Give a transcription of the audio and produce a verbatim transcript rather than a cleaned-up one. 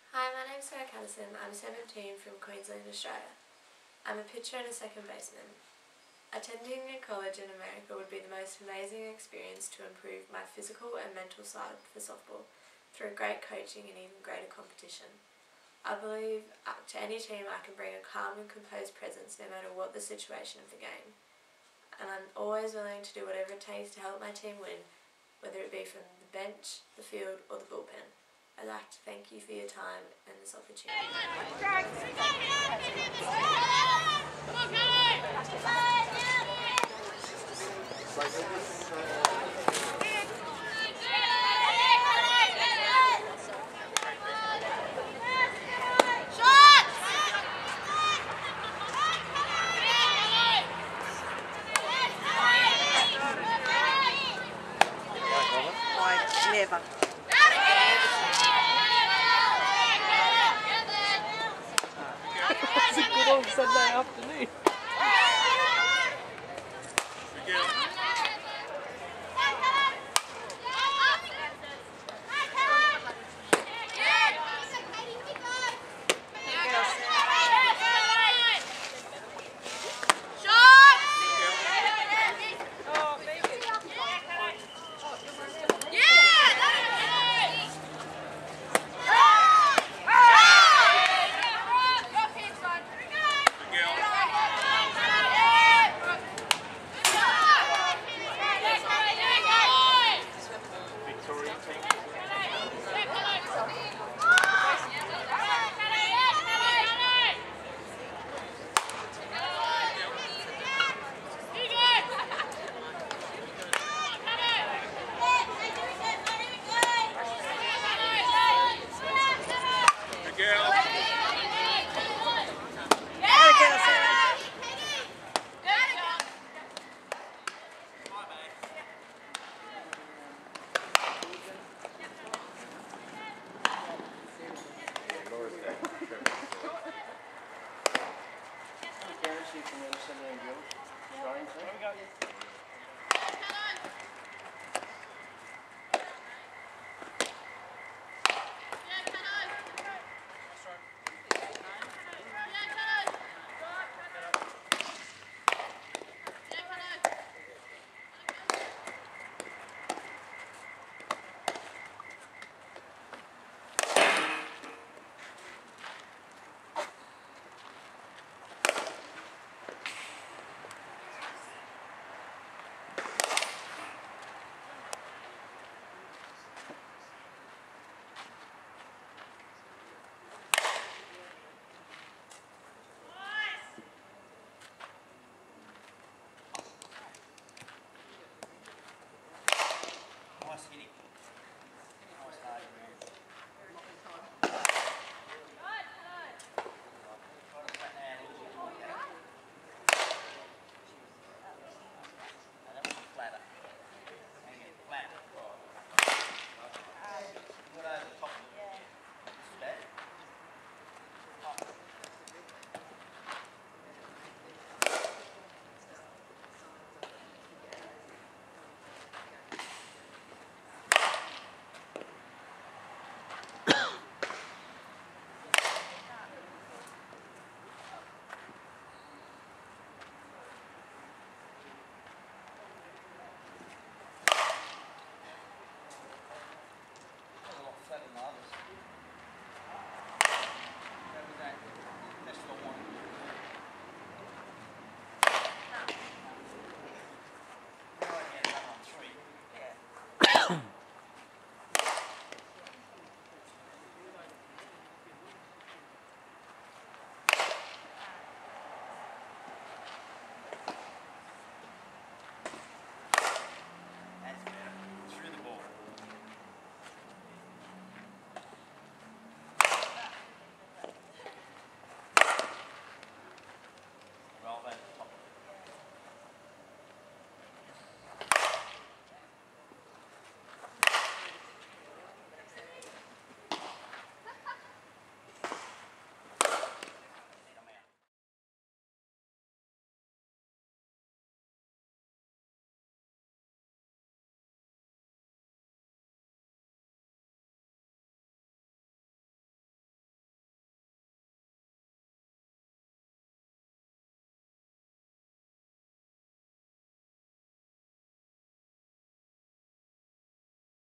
Hi, my name's Sarah Caddison. I'm seventeen from Queensland, Australia. I'm a pitcher and a second baseman. Attending a college in America would be the most amazing experience to improve my physical and mental side for softball through great coaching and even greater competition. I believe to any team I can bring a calm and composed presence no matter what the situation of the game. And I'm always willing to do whatever it takes to help my team win, whether it be from the bench, the field or the bullpen. I'd like to thank you for your time and this opportunity. Never. It's a good old Sunday afternoon.